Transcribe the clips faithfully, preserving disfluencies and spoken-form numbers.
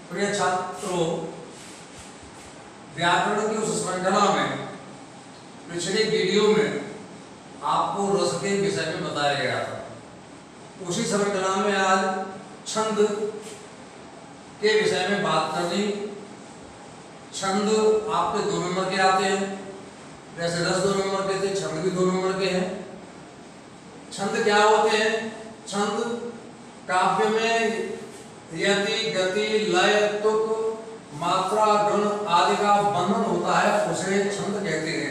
प्रिय छात्रों, व्याकरण की उस श्रृंखला में पिछले वीडियो में आपको रस के विषय में बताया गया था। उसी श्रृंखला में आज छंद के विषय में बात करनी। छंद आपके दो नंबर के आते हैं, जैसे रस दो नंबर के थे, छंद भी दो नंबर के हैं। छंद क्या होते हैं? छंद काव्य में यति, गति, लय, तुक, मात्रा, गण आदि का बंधन होता है, उसे छंद कहते हैं।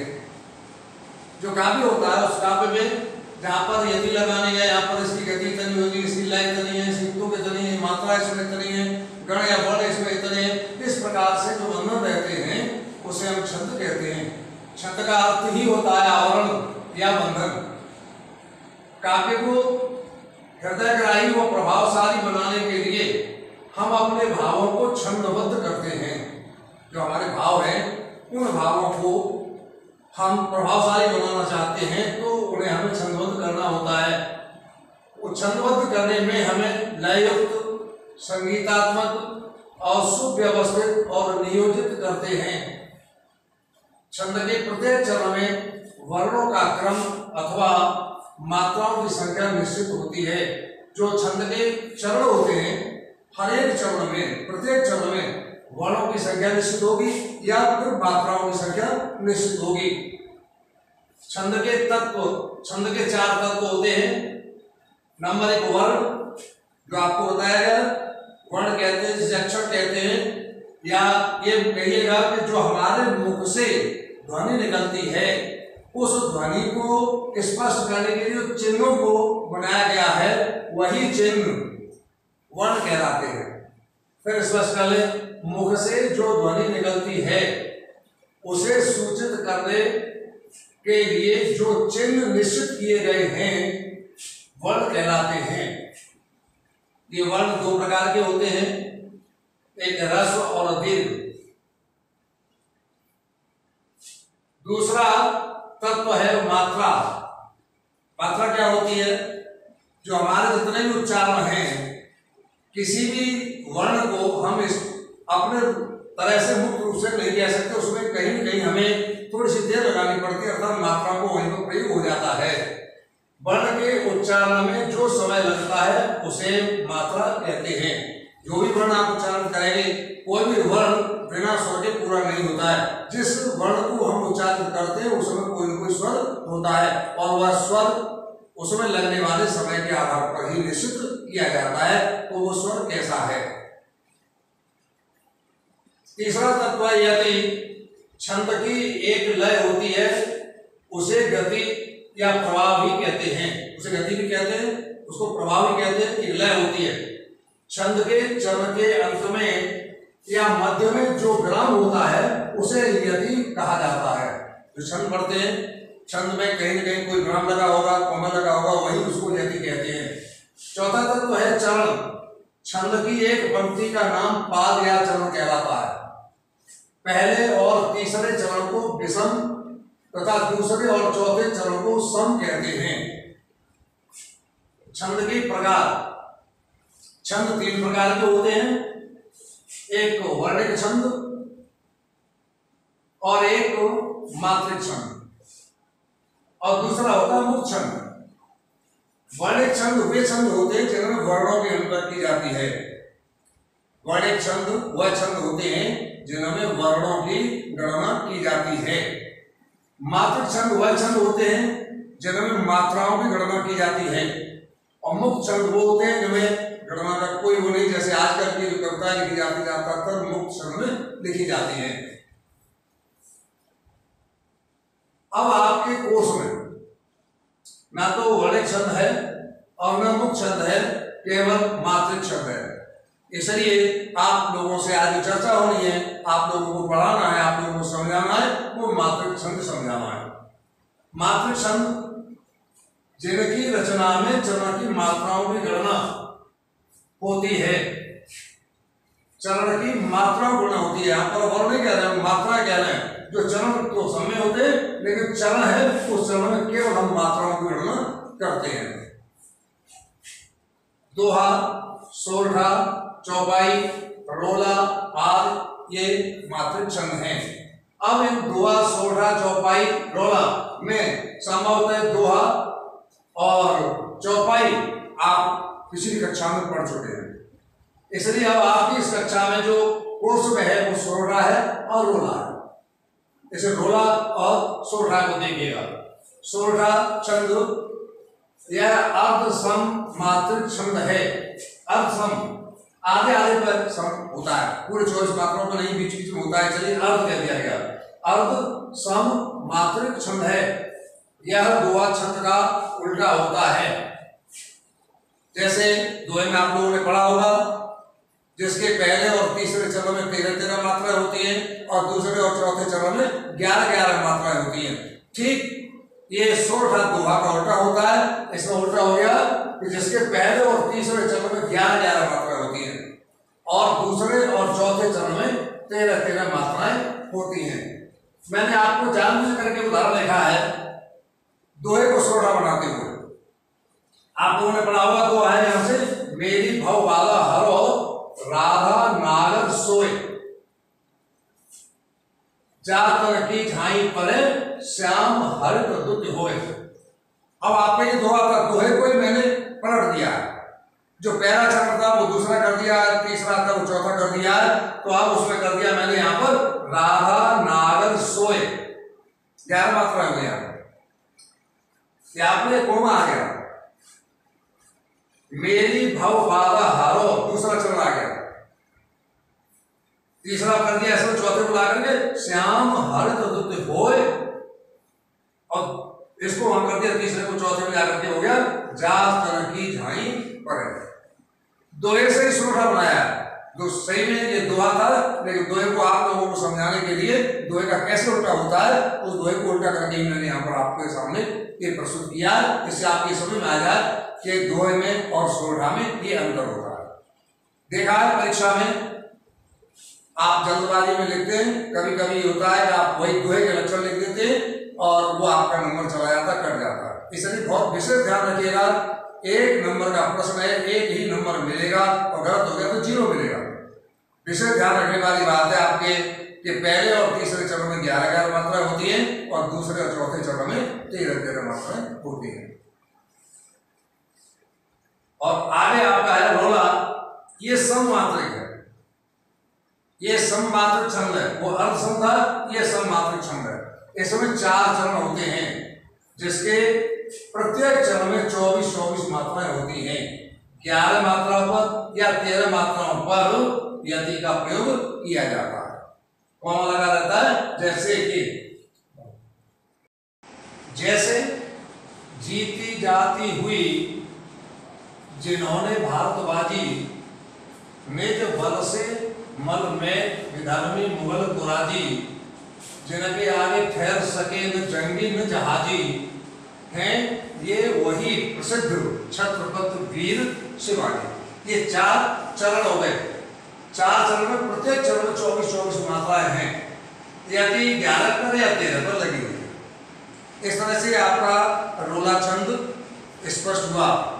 जो काव्य होता है उस काव्य में जहाँ पर यति लगानी है, यहाँ पर इसकी गति इतनी होगी, इसकी लय इतनी है, इसकी तुक इतनी है, मात्रा इसमें इतनी है, गण या बल इसमें इतने हैं, इस प्रकार से जो बंधन रहते हैं उसे हम छंद कहते हैं। छंद का अर्थ ही होता है आवरण या बंधन। काव्य को हृदयग्राही व प्रभावशाली बनाने के लिए हम अपने भावों को छंदबद्ध करते हैं। जो हमारे भाव हैं उन भावों को हम प्रभावशाली बनाना चाहते हैं तो उन्हें हमें छंदबद्ध करना होता है। वो छंदबद्ध करने में हमें लययुक्त, संगीतात्मक और सुव्यवस्थित और नियोजित करते हैं। छंद के प्रत्येक चरण में वर्णों का क्रम अथवा मात्राओं की संख्या निश्चित होती है। जो छंद के चरण होते हैं, हर एक चरण में, प्रत्येक चरण में वर्णों की संख्या निश्चित होगी या फिर मात्राओं की संख्या निश्चित होगी। छंद के तत्व, छंद के चार तत्व होते हैं। नंबर एक वर्ण, जो आपको बताया गया, वर्ण कहते हैं, जिसे अक्षर कहते हैं, या ये कहिएगा कि जो हमारे मुख से ध्वनि निकलती है उस ध्वनि को स्पष्ट करने के लिए चिन्हों को बनाया गया है, वही चिन्ह वर्ण कहलाते हैं। फिर स्पष्ट कर ले, मुख से जो ध्वनि निकलती है उसे सूचित करने के लिए जो चिन्ह निश्चित किए गए हैं वर्ण कहलाते हैं। ये वर्ण दो प्रकार के होते हैं, एक ह्रस्व और दीर्घ। दूसरा तत्व है मात्रा। मात्रा क्या होती है? जो हमारे जितने भी उच्चारण हैं, किसी भी वर्ण को हम इस अपने तरह से मुक्त रूप से नहीं कह सकते, उसमें कहीं न कहीं हमें थोड़ी सी देर लगानी पड़ती है, अर्थात मात्रा को वहीं पर प्रयोग हो जाता है। वर्ण के उच्चारण में जो समय लगता है उसे मात्रा कहते हैं। जो भी वर्ण आप उच्चारण करेंगे, कोई भी वर्ण बिना स्वर के पूरा नहीं होता है। जिस वर्ण को हम उच्चारण करते हैं उसमें कोई न कोई स्वर होता है और वह स्वर उसमें लगने वाले समय के आधार पर ही निश्चित किया जाता है, तो वो स्वर कैसा है। तीसरा तत्व यदि छंद की एक लय होती है, उसे गति या प्रवाह भी कहते हैं। उसे गति भी कहते हैं, उसको प्रवाह भी कहते हैं। एक लय होती है। छंद के चरण के अंत में या मध्य में जो विराम होता है उसे यति कहा जाता है। जो छंद पढ़ते हैं, छंद में कहीं न कहीं कोई विराम लगा होगा, कोमा लगा होगा, वही उसको यति कहते हैं। चौथा तत्व है चरण। छंद की एक पंक्ति का नाम पाद या चरण कहलाता है। पहले और तीसरे चरण को विषम तथा दूसरे और चौथे चरण को सम कहते हैं। छंद के प्रकार, छंद तीन प्रकार के होते हैं। एक वर्णिक छंद और एक मात्रिक छंद और दूसरा होता है मुक्त छंद। वर्णिक छंद वे छंद होते हैं जिनमें वर्णों की गणना की जाती है। वर्णिक छंद वह छंद होते हैं जिनमें वर्णों की गणना की जाती है। मात्रिक छंद वह छंद होते हैं जिनमें मात्राओं की गणना की जाती है। और मुक्त छंद वो होते हैं जिनमें गणना का कोई वो नहीं, जैसे आजकल की जो कविताएं लिखी जाती ज्यादातर मुक्त छंद में लिखी जाती हैं। अब आपके कोर्स में ना तो वर्णिक छंद है और ना मुक्त छंद है, केवल मात्रिक छंद है। इसलिए आप लोगों से आज चर्चा होनी है, आप लोगों को पढ़ाना है, आप लोगों को समझाना है, वो मात्रिक छंद समझाना है। मात्रिक छंद जिनकी रचना में चरण की मात्राओं की गणना होती है। चरण की मात्रा गणना होती है। यहाँ पर वर्ण नहीं कह रहे हैं, मात्रा कह रहे हैं। जो चरण तो सब में होते हैं, लेकिन चरण है उस चरण में केवल हम मात्राओं की गणना करते हैं। दोहा, सोरठा, चौपाई, रोला आदि ये मात्रिक छंद हैं। अब इन दोहा, सोरठा, चौपाई, रोला में संभवतः दोहा और चौपाई आप पिछली कक्षा में पढ़ चुके हैं, इसलिए अब आपकी इस कक्षा में जो कोर्स में है वो सोरठा है और रोला है। इसे रोला और सोरठा को देखिएगा। सोरठा छंद यह अर्ध सम मात्रिक छंद है। अर्ध सम आधे आधे पर सम होता है, पूरे चौबीस मात्राओं पर नहीं, बीच बीच में होता है, चलिए अर्ध कह दिया गया। अर्ध सम मात्रिक छंद है। यह दोहा छंद का उल्टा होता है। जैसे दोहे में आप लोगों ने पढ़ा होगा, जिसके पहले और तीसरे चरण में तेरह तेरह मात्राएं होती हैं और दूसरे और चौथे चरण में ग्यारह ग्यारह मात्राएं होती हैं। ठीक ये सोरठा दोहा का उल्टा होता है। इसमें उल्टा हो गया कि जिसके पहले और तीसरे चरण में ग्यारह ग्यारह मात्राएं होती हैं और दूसरे और चौथे चरण में तेरह तेरह मात्राएं होती हैं। मैंने आपको जानबूझ करके उदाहरण लिखा है दोहे को सोरठा बनाते हुए। आप लोगों ने पढ़ा हुआ दोहा है यहां से, मेरी भव वाला हरो राधा नागर सोए, जातर की झाई परे श्याम हरित दुत होए। अब आपने ये दोहा था, दोहे को ही मैंने पलट दिया है। जो पहला चरण था वो दूसरा कर दिया है, तीसरा था वो चौथा कर दिया है, तो अब उसमें कर दिया मैंने यहां पर राधा नागर सोए, ग्यारह मात्रा हो गया। आपने कोमा आ गया, मेरी भव बाधा हारो दूसरा चरण आ गया, तीसरा कर दिया इसमें चौथे को ला करके श्याम हरित दुत होए, और इसको वहां कर दिया तीसरे को चौथे में जाकर के हो गया जात तरह की झाई पड़े। दोहे से ही सोरठा बनाया। तो सही में ये दोहा था, लेकिन दोहे को आप लोगों को समझाने के लिए दोहे का कैसे उल्टा होता है उस दोहे को उल्टा करके मैंने यहाँ पर आपके सामने ये प्रस्तुत किया, इससे आपकी समझ में आ जाए कि दोहे में और सोरठा में ये अंतर होता है। देखा है परीक्षा में आप जल्दबाजी में लिखते हैं, कभी कभी होता है आप वही दोहे के लक्षण लिख देते हैं और वो आपका नंबर चला जाता, कट जाता है। इसलिए बहुत विशेष ध्यान रखिएगा, एक नंबर का प्रश्न है, एक ही नंबर मिलेगा और गलत हो गया तो जीरो मिलेगा। विशेष ध्यान रखने वाली बात है आपके कि पहले और तीसरे चरण में ग्यारह ग्यारह मात्राएं होती हैं और दूसरे और चौथे चरण में तेरह तेरह मात्राएं होती हैं। और आगे आपका है रोला, ये सममात्रिक है, ये सममात्रिक छंद है। वो अर्ध सम था, ये सममात्रिक छंद है। इसमें चार चरण होते हैं जिसके प्रत्येक चरण में चौबीस चौबीस मात्राएं होती हैं। ग्यारह मात्राओं पर या तेरह मात्राओं पर यति का प्रयोग किया जाता है, कौन लगा रहता है। जैसे कि जैसे जीती जाती हुई जिन्होंने भारतबाजी, निज बल से मल में विधर्मी मुगल कुराजी, जिनके आगे ठहर सके न जंगी न जहाजी, हैं ये वही प्रसिद्ध छत्रपति वीर शिवाजी। ये चार चरण हो गए। चार चरण में प्रत्येक चरण में चौबीस चौबीस मात्राएं हैं, यदि ग्यारह पर या तेरह पर लगी हुई है। इस तरह से आपका रोला छंद स्पष्ट हुआ।